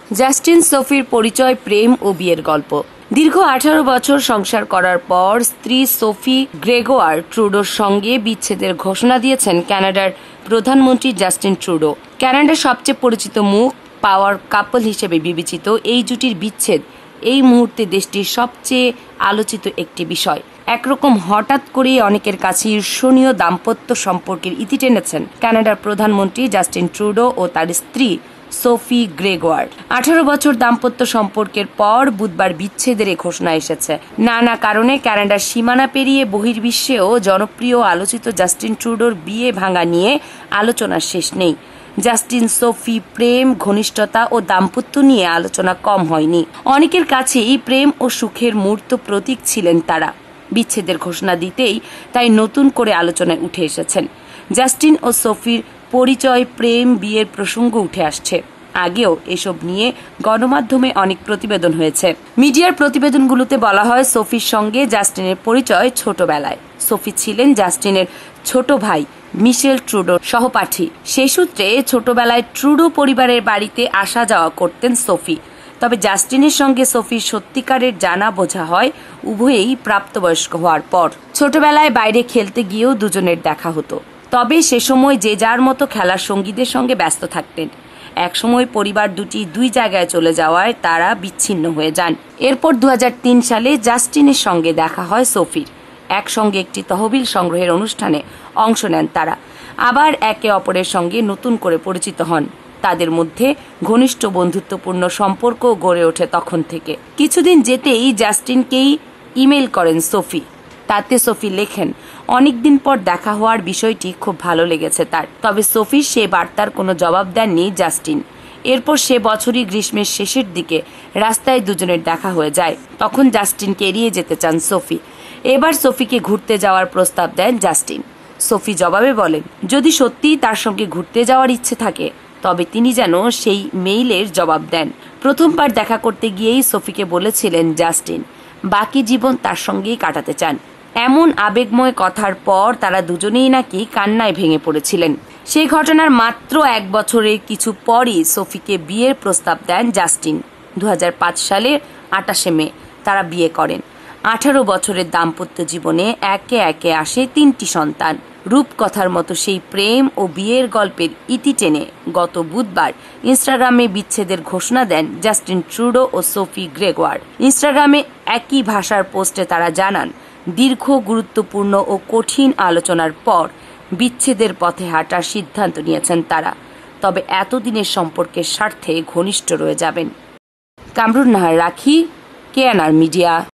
Justin সোফির পরিচয়, প্রেম ও বিয়ের গল্প। দীর্ঘ 18 বছর সংসার করার পর স্ত্রী সোফি গ্রেগোয়ার ট্রুডোর সঙ্গে বিচ্ছেদের ঘোষণা দিয়েছেন কানাডার প্রধানমন্ত্রী জাস্টিন ট্রুডো। কানাডার সবচেয়ে পরিচিত মুখ, পাওয়ার কাপল হিসেবে বিবেচিত এই জুটির বিচ্ছেদ এই মুহূর্তে দেশটির সবচেয়ে আলোচিত একটি বিষয়। একরকম হঠাৎ করেই অনেকের কাছে ঈর্ষণীয় দাম্পত্য সম্পর্কের ইতি টেনেছেন কানাডার প্রধানমন্ত্রী জাস্টিন ট্রুডো ও তার স্ত্রী সোফি গ্রেগোয়ার। 18 বছর দাম্পত্য সম্পর্কের পর বুধবার বিচ্ছেদের ঘোষণা এসেছে। নানা কারণে কানাডার সীমানা পেরিয়ে বহির্বিশ্বেও জনপ্রিয় আলোচিত জাস্টিন ট্রুডোর বিয়ে ভাঙা নিয়ে আলোচনার শেষ নেই। জাস্টিন সোফি প্রেম, ঘনিষ্ঠতা ও দাম্পত্য নিয়ে আলোচনা কম হয়নি। অনেকের কাছেই প্রেম ও সুখের মূর্ত প্রতীক ছিলেন তারা। বিচ্ছেদের ঘোষণা দিতেই তাই নতুন করে আলোচনায় উঠে এসেছেন। জাস্টিন ও সোফির পরিচয়, প্রেম, বিয়ের প্রসঙ্গ উঠে আসছে। আগেও এসব নিয়ে গণমাধ্যমে অনেক প্রতিবেদন হয়েছে। মিডিয়ার প্রতিবেদনগুলোতে বলা হয় সোফির সঙ্গে জাস্টিনের পরিচয় ছোটবেলায়। সোফি ছিলেন জাস্টিনের ছোট ভাই মিশেল ট্রুডোর সহপাঠী। সেই সূত্রে ছোটবেলায় ট্রুডো পরিবারের বাড়িতে আসা যাওয়া করতেন সোফি। তবে জাস্টিনের সঙ্গে সোফির সত্যিকারের জানা বোঝা হয় উভয়েই প্রাপ্তবয়স্ক হওয়ার পর। ছোটবেলায় বাইরে খেলতে গিয়েও দুজনের দেখা হতো। তবে সে সময় যে যার মতো খেলার সঙ্গীদের সঙ্গে ব্যস্ত থাকতেন। একসময় পরিবার দুটি দুই জায়গায় চলে যাওয়ায় তারা বিচ্ছিন্ন হয়ে যান। এরপর 2003 সালে জাস্টিনের সঙ্গে দেখা হয় সোফির। একসঙ্গে একটি তহবিল সংগ্রহের অনুষ্ঠানে অংশ নেন তারা। আবার একে অপরের সঙ্গে নতুন করে পরিচিত হন। তাদের মধ্যে ঘনিষ্ঠ বন্ধুত্বপূর্ণ সম্পর্ক গড়ে ওঠে তখন থেকে। কিছুদিন যেতেই জাস্টিনকেই ইমেল করেন সোফি। তাতে সোফি লেখেন, অনেকদিন পর দেখা হওয়ার বিষয়টি খুব ভালো লেগেছে তার। তবে সোফির সে বার্তার কোনো জবাব দেননি জাস্টিন। এরপর সে বছরই গ্রীষ্মের শেষের দিকে রাস্তায় দুজনের দেখা হয়ে যায়। তখন জাস্টিনকে এড়িয়ে যেতে চান সোফি। এবার সোফিকে ঘুরতে যাওয়ার প্রস্তাব দেন জাস্টিন। সোফি জবাবে বলেন, যদি সত্যিই তার সঙ্গে ঘুরতে যাওয়ার ইচ্ছে থাকে তবে তিনি যেন সেই মেইলের জবাব দেন। প্রথমবার দেখা করতে গিয়েই সোফিকে বলেছিলেন জাস্টিন বাকি জীবন তার সঙ্গেই কাটাতে চান। এমন আবেগময় কথার পর তারা দুজনেই নাকি কান্নায় ভেঙে পড়েছিলেন। সেই ঘটনার মাত্র 1 বছরের কিছু পরই সোফিকে বিয়ের প্রস্তাব দেন জাস্টিন। 2005 সালের 28 মে তারা বিয়ে করেন। 18 বছরের দাম্পত্য জীবনে একে একে আসে 3টি সন্তান। রূপকথার মতো সেই প্রেম ও বিয়ের গল্পের ইতি টেনে গত বুধবার ইনস্টাগ্রামে বিচ্ছেদের ঘোষণা দেন জাস্টিন ট্রুডো ও সোফি গ্রেগোয়ার। ইনস্টাগ্রামে একই ভাষার পোস্টে তারা জানান, দীর্ঘ, গুরুত্বপূর্ণ ও কঠিন আলোচনার পর বিচ্ছেদের পথে হাঁটার সিদ্ধান্ত নিয়েছেন তারা। তবে এতদিনের সম্পর্কের স্বার্থে ঘনিষ্ঠ রয়ে যাবেন। কামরুন, নাহার, রাখি, KNR মিডিয়া।